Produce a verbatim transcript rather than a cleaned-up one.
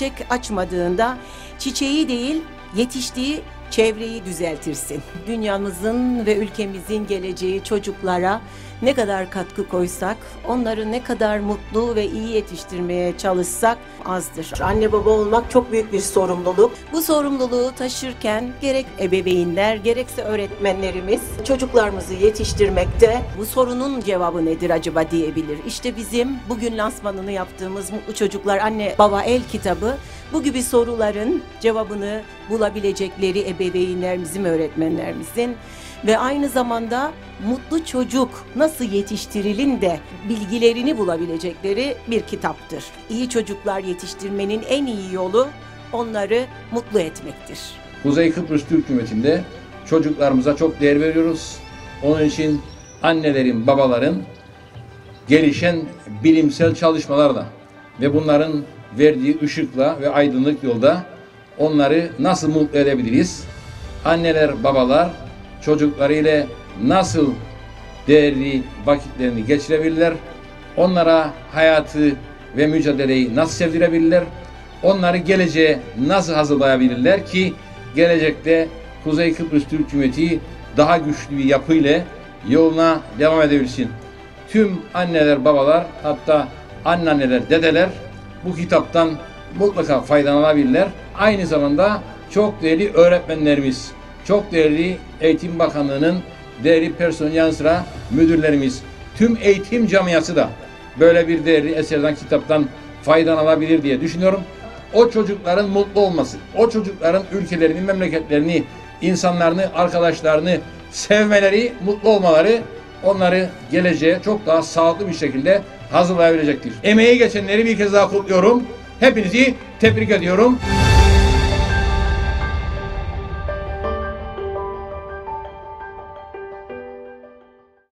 çiçek açmadığında çiçeği değil, yetiştiği çevreyi düzeltirsin. Dünyamızın ve ülkemizin geleceği çocuklara ne kadar katkı koysak, onları ne kadar mutlu ve iyi yetiştirmeye çalışsak azdır. Anne baba olmak çok büyük bir sorumluluk. Bu sorumluluğu taşırken gerek ebeveynler gerekse öğretmenlerimiz çocuklarımızı yetiştirmekte bu sorunun cevabı nedir acaba diyebilir. İşte bizim bugün lansmanını yaptığımız Mutlu Çocuklar Anne Baba El kitabı bu gibi soruların cevabını bulabilecekleri ebeveynlerimizin, öğretmenlerimizin ve aynı zamanda mutlu çocuk nasıl yetiştirilin de bilgilerini bulabilecekleri bir kitaptır. İyi çocuklar yetiştirmenin en iyi yolu onları mutlu etmektir. Kuzey Kıbrıs Türk Cumhuriyeti'nde çocuklarımıza çok değer veriyoruz. Onun için annelerin, babaların gelişen bilimsel çalışmalarla ve bunların verdiği ışıkla ve aydınlık yolda onları nasıl mutlu edebiliriz? Anneler, babalar çocuklarıyla nasıl değerli vakitlerini geçirebilirler? Onlara hayatı ve mücadeleyi nasıl sevdirebilirler? Onları geleceğe nasıl hazırlayabilirler ki gelecekte Kuzey Kıbrıs Türk Cumhuriyeti daha güçlü bir yapıyla yoluna devam edebilsin? Tüm anneler, babalar, hatta anneanneler, dedeler bu kitaptan mutlaka faydalanabilirler. Aynı zamanda çok değerli öğretmenlerimiz, çok değerli Eğitim Bakanlığı'nın değerli personel yanı sıra müdürlerimiz, tüm eğitim camiası da böyle bir değerli eserden, kitaptan faydalanabilir diye düşünüyorum. O çocukların mutlu olması, o çocukların ülkelerini, memleketlerini, insanlarını, arkadaşlarını sevmeleri, mutlu olmaları onları geleceğe çok daha sağlıklı bir şekilde hazırlayabilecektir. Emeği geçenleri bir kez daha kutluyorum. Hepinizi tebrik ediyorum.